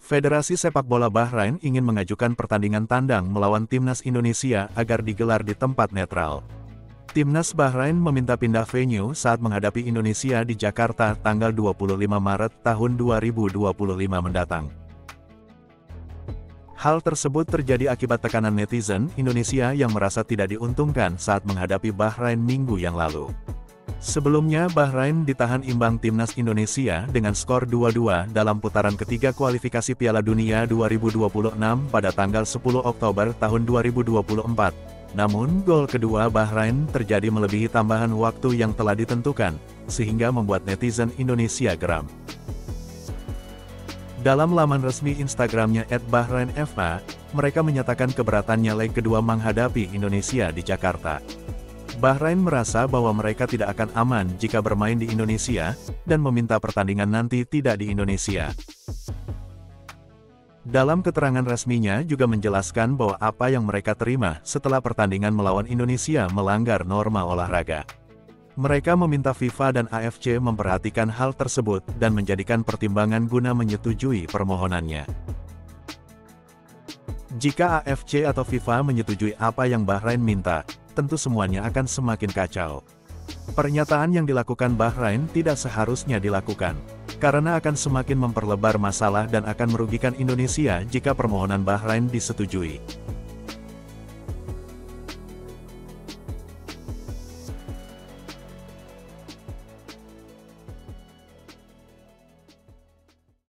Federasi Sepak Bola Bahrain ingin mengajukan pertandingan tandang melawan Timnas Indonesia agar digelar di tempat netral. Timnas Bahrain meminta pindah venue saat menghadapi Indonesia di Jakarta tanggal 25 Maret tahun 2025 mendatang. Hal tersebut terjadi akibat tekanan netizen Indonesia yang merasa tidak diuntungkan saat menghadapi Bahrain minggu yang lalu. Sebelumnya Bahrain ditahan imbang Timnas Indonesia dengan skor 2-2 dalam putaran ketiga kualifikasi Piala Dunia 2026 pada tanggal 10 Oktober tahun 2024. Namun, gol kedua Bahrain terjadi melebihi tambahan waktu yang telah ditentukan, sehingga membuat netizen Indonesia geram. Dalam laman resmi Instagramnya @BahrainFA, mereka menyatakan keberatannya leg kedua menghadapi Indonesia di Jakarta. Bahrain merasa bahwa mereka tidak akan aman jika bermain di Indonesia, dan meminta pertandingan nanti tidak di Indonesia. Dalam keterangan resminya juga menjelaskan bahwa apa yang mereka terima setelah pertandingan melawan Indonesia melanggar norma olahraga. Mereka meminta FIFA dan AFC memperhatikan hal tersebut dan menjadikan pertimbangan guna menyetujui permohonannya. Jika AFC atau FIFA menyetujui apa yang Bahrain minta, tentu semuanya akan semakin kacau. Pernyataan yang dilakukan Bahrain tidak seharusnya dilakukan, karena akan semakin memperlebar masalah dan akan merugikan Indonesia jika permohonan Bahrain disetujui.